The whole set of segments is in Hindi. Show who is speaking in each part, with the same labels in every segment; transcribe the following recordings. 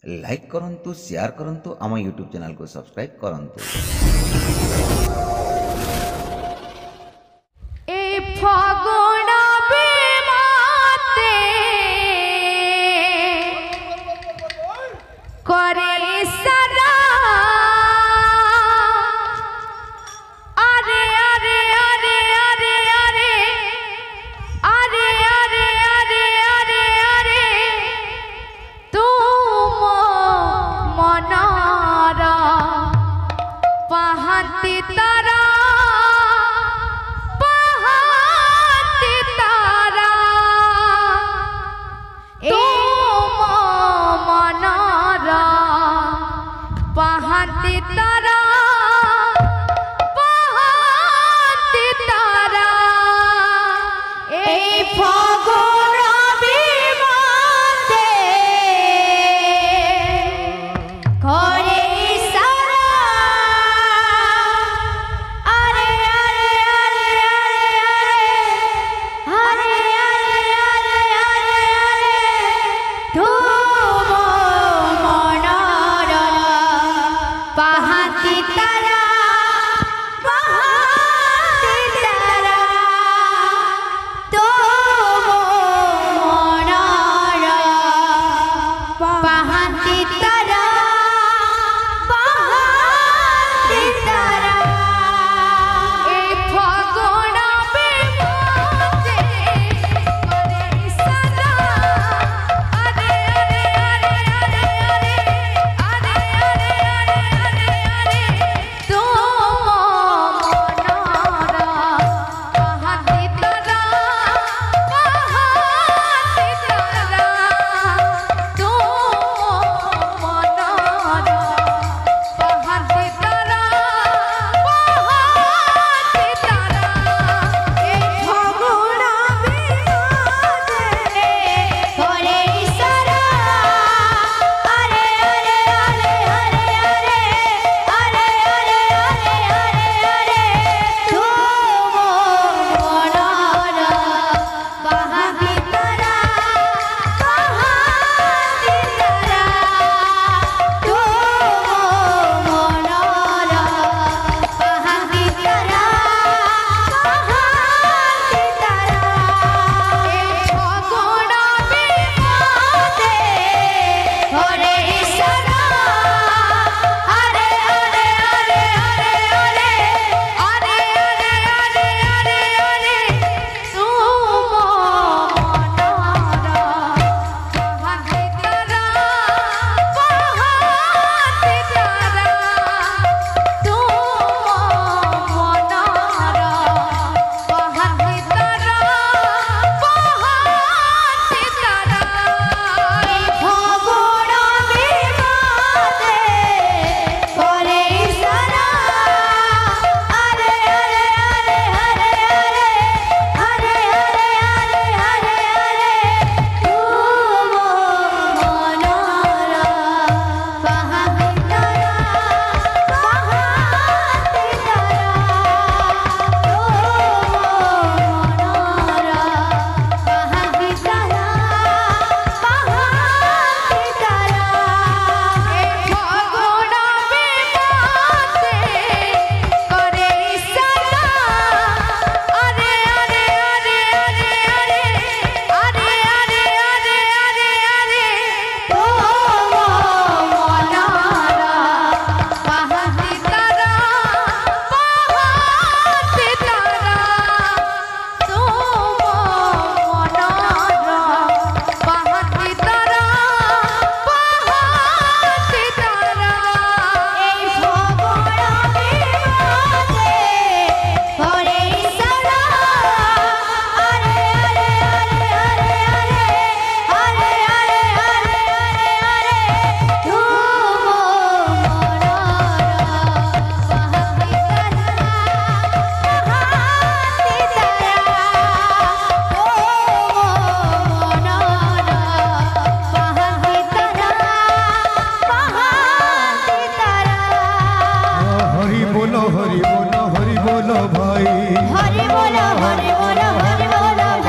Speaker 1: लाइक करंतु शेयर करंतु आम यूट्यूब चैनल को सब्सक्राइब करंतु।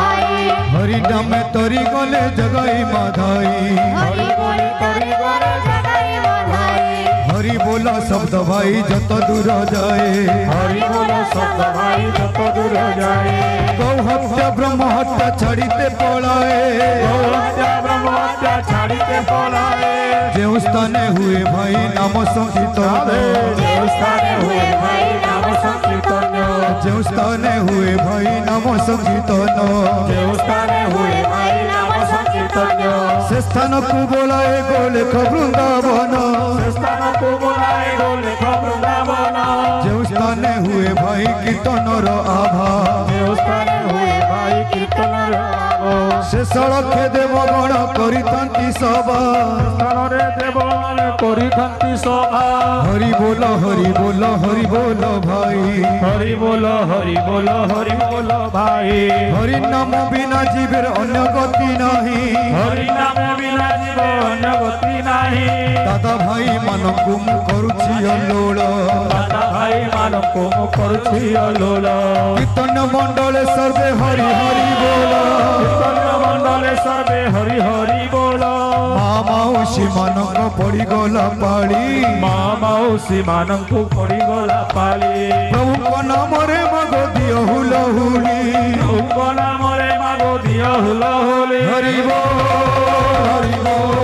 Speaker 2: हरि नामे तरी गले जगाई माधाई। शब्द भाई जत दूर जाए
Speaker 3: हरि बोल शब्द भाई जत दूर जाए
Speaker 2: गौ हत्या ब्रह्म हत्या छाड़ीते पलाए
Speaker 3: गौ हत्या ब्रह्म हत्या छाड़ीते पलाए
Speaker 2: जो स्थाने हुए भाई नाम संकीर्तन
Speaker 3: जो स्थाने हुए भाई नाम संकीर्तन
Speaker 2: जो स्थाने हुए भाई नाम संकीर्तन
Speaker 3: जो स्थाने हुए भाई नाम संकीर्तन
Speaker 2: से स्थान को बोलाए गोलेख वृंदावन
Speaker 3: से स्थान को बोलाए गोलेख वृंदावन
Speaker 2: जो स्थाने हुए भाई कीर्तन आभा
Speaker 3: जो स्थाने हुए भाई कीर्तन
Speaker 2: से सड़के देवगण करितांती सभा
Speaker 3: स्थान देवगण करितांती सभा
Speaker 2: हरि बोल हरि बोल हरि बोल भाई
Speaker 3: हरि बोल हरि बोल हरि बोल भाई
Speaker 2: हरि नाम बिना जीवर अन्य गति नहीं
Speaker 3: हरि नाम बिना जीव अन्य गति नहीं
Speaker 2: दादा भाई मानकु मु करूछि अल्लोल
Speaker 3: दादा भाई मानकु मु करूछि अल्लोल
Speaker 2: कीर्तन मंडल सर्वे हरि हरि बोल
Speaker 3: कीर्तन मंडल सर्वे हरि हरि बोल
Speaker 2: माँ मौसी मानक पड़ी गला पाड़ी
Speaker 3: माँ मौसी मानकु पड़ी गला पाली
Speaker 2: प्रभु नाम रे मगो दियो हुलहुली
Speaker 3: प्रभु नाम रे मगो दियो हुलहुली
Speaker 2: हरि बोल हरि बोल